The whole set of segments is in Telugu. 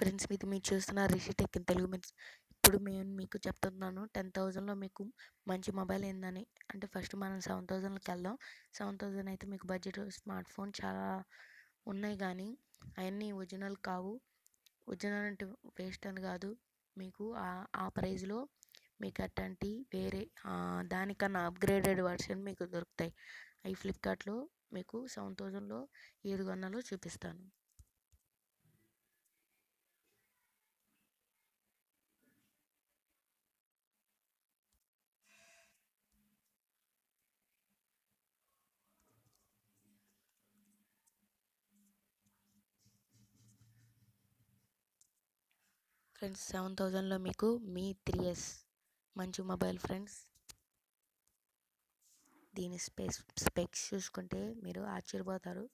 ఫ్రెండ్స్, ఇది మీరు చూస్తున్న Rishi tech in Telugu means. ఇప్పుడు నేను మీకు చెప్తున్నాను 10,000లో మీకు మంచి మొబైల్ ఏందని. అంటే ఫస్ట్ మనం 7,000కి వెళ్దాం. 7,000 అయితే మీకు బడ్జెట్ స్మార్ట్ ఫోన్ చాలా ఉన్నాయి, కానీ అవన్నీ ఒరిజినల్ కావు. ఒరిజినల్ అంటే వేస్ట్ అని కాదు, మీకు ఆ ప్రైస్లో మీకు అట్లాంటి వేరే దానికన్నా అప్గ్రేడెడ్ వర్షన్ మీకు దొరుకుతాయి. అవి ఫ్లిప్కార్ట్లో మీకు 7,000లో ఏది కొన్నాలో చూపిస్తాను. ఫ్రెండ్స్, 7,000లో మీకు మీ 3S మంచి మొబైల్ ఫ్రెండ్స్. దీని స్పెక్స్ చూసుకుంటే మీరు ఆశ్చర్యపోతారు.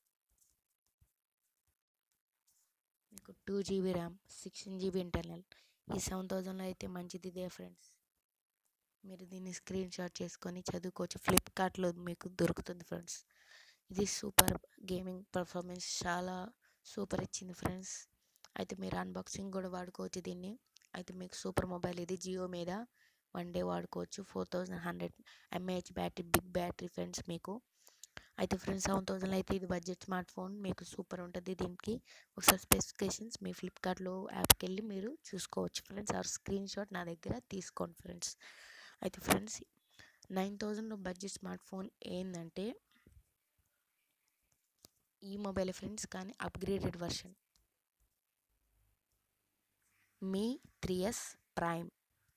మీకు 2GB ర్యామ్, 16GB ఇంటర్నల్. ఈ 7,000లో అయితే మంచిది ఇదే ఫ్రెండ్స్. మీరు దీన్ని స్క్రీన్ షాట్ చేసుకొని చదువుకోవచ్చు. ఫ్లిప్కార్ట్లో మీకు దొరుకుతుంది ఫ్రెండ్స్. ఇది సూపర్ గేమింగ్ పర్ఫార్మెన్స్ చాలా సూపర్ ఇచ్చింది ఫ్రెండ్స్. అయితే మీరు అన్బాక్సింగ్ కూడా వాడుకోవచ్చు దీన్ని. అయితే మీకు సూపర్ మొబైల్ ఇది. జియో మీద 1 డే వాడుకోవచ్చు. 4100 mAh battery, big battery friends మీకు. అయితే ఫ్రెండ్స్, 7,000 అయితే ఇది బడ్జెట్ స్మార్ట్ ఫోన్ మీకు సూపర్ ఉంటుంది. దీనికి ఒకసారి స్పెసిఫికేషన్స్ మీ ఫ్లిప్కార్ట్లో యాప్కి వెళ్ళి మీరు చూసుకోవచ్చు ఫ్రెండ్స్. ఆ స్క్రీన్ షాట్ నా దగ్గర తీసుకోండి ఫ్రెండ్స్. అయితే ఫ్రెండ్స్, 9,000లో బడ్జెట్ స్మార్ట్ ఫోన్ ఏంటంటే ఈ మొబైల్ ఫ్రెండ్స్, కానీ upgraded version. Mi 3S prime.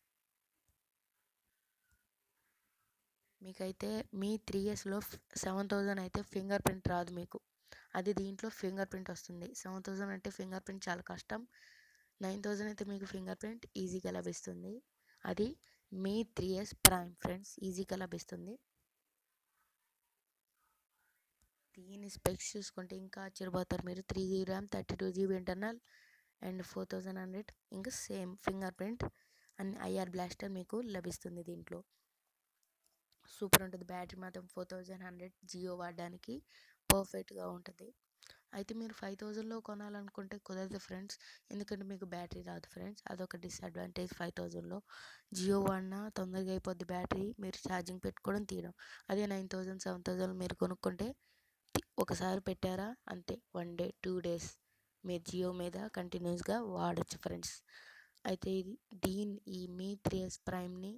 మీకైతే మీ 3Sలో 7,000 అయితే ఫింగర్ ప్రింట్ రాదు మీకు. అది దీంట్లో ఫింగర్ ప్రింట్ వస్తుంది. 7,000 అంటే ఫింగర్ ప్రింట్ చాలా కష్టం. 9,000 అయితే మీకు ఫింగర్ ప్రింట్ ఈజీగా లభిస్తుంది. అది మీ 3S ప్రైమ్ ఫ్రెండ్స్, ఈజీగా లభిస్తుంది. దీని స్పెక్స్ చూసుకుంటే ఇంకా ఆశ్చర్యపోతారు మీరు. 3GB RAM, 32GB internal and 4100. ఇంకా same fingerprint and IR blaster మీకు లభిస్తుంది దీంట్లో. సూపర్ ఉంటుంది. బ్యాటరీ మాత్రం 4100 జియో వాడడానికి పర్ఫెక్ట్గా ఉంటుంది. అయితే మీరు 5,000లో కొనాలనుకుంటే కుదరదు ఫ్రెండ్స్, ఎందుకంటే మీకు బ్యాటరీ రాదు ఫ్రెండ్స్. అదొక డిసడ్వాంటేజ్. 5,000లో జియో వాడినా తొందరగా అయిపోద్ది బ్యాటరీ, మీరు ఛార్జింగ్ పెట్టుకోవడం తీయడం. అదే 9,000, 7,000 మీరు కొనుక్కుంటే ఒకసారి పెట్టారా అంతే, 1 డే 2 డేస్ మీరు జియో మీద కంటిన్యూస్గా వాడచ్చు ఫ్రెండ్స్. అయితే ఈ మీ 3S ప్రైమ్ని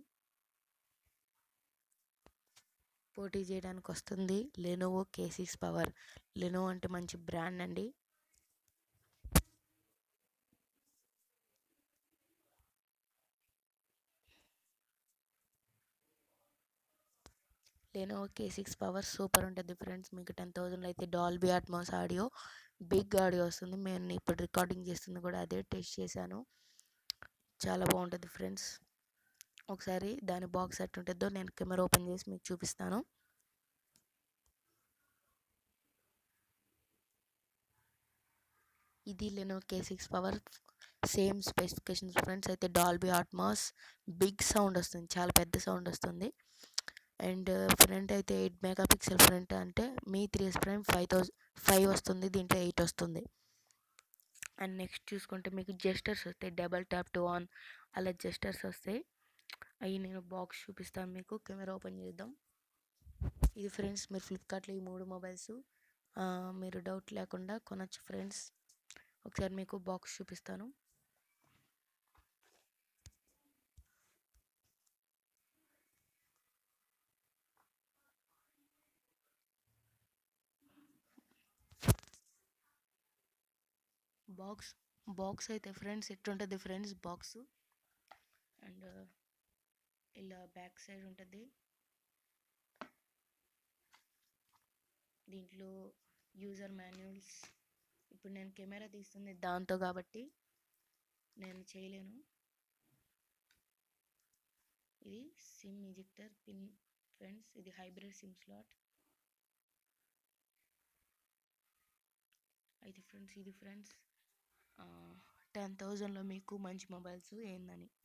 పోటీ చేయడానికి వస్తుంది లెనోవో K6 పవర్. లెనోవో అంటే మంచి బ్రాండ్ అండి. లెనోవో K6 పవర్ సూపర్ ఉంటుంది ఫ్రెండ్స్. మీకు 10,000లో అయితే Dolby Atmos audio, big audio వస్తుంది. నేను ఇప్పుడు రికార్డింగ్ చేస్తుంది కూడా అదే, టెస్ట్ చేశాను, చాలా బాగుంటుంది ఫ్రెండ్స్. ఒకసారి దాని బాక్స్ ఎట్లా ఉంటుందో నేను కెమెరా ఓపెన్ చేసి మీకు చూపిస్తాను. ఇది Lenovo K6 power, same specifications friends. అయితే డాల్బీ అట్మాస్, బిగ్ సౌండ్ వస్తుంది, చాలా పెద్ద సౌండ్ వస్తుంది. అండ్ ఫ్రంట్ అయితే 8 మెగాపిక్సెల్ ఫ్రంట్. అంటే మీ 3S ప్రైమ్ 5 వస్తుంది, దీంట్లో 8 వస్తుంది. అండ్ నెక్స్ట్ చూసుకుంటే మీకు జెస్టర్స్ వస్తాయి, డబల్ ట్యాప్ టు ఆన్, అలా జెస్టర్స్ వస్తాయి. అవి నేను బాక్స్ చూపిస్తాను మీకు. కెమెరా ఓపెన్ చేద్దాం. ఇది ఫ్రెండ్స్, మీరు ఫ్లిప్కార్ట్లో ఈ 3 మొబైల్స్ మీరు డౌట్ లేకుండా కొనచ్చు ఫ్రెండ్స్. ఒకసారి మీకు బాక్స్ చూపిస్తాను. బాక్స్ అయితే ఫ్రెండ్స్ ఎట్లుంటుంది ఫ్రెండ్స్ బాక్స్. అండ్ ఇలా బ్యాక్ సైడ్ ఉంటుంది. దీంట్లో యూజర్ మాన్యువల్స్. ఇప్పుడు నేను కెమెరా తీస్తుంది దాంతో కాబట్టి నేను చేయలేను. ఇది సిమ్ ఇజెక్టర్ పిన్ ఫ్రెండ్స్. ఇది హైబ్రిడ్ సిమ్ స్లాట్. అయితే ఫ్రెండ్స్, ఇది ఫ్రెండ్స్ 10,000లో మీకు మంచి మొబైల్స్ ఏందని.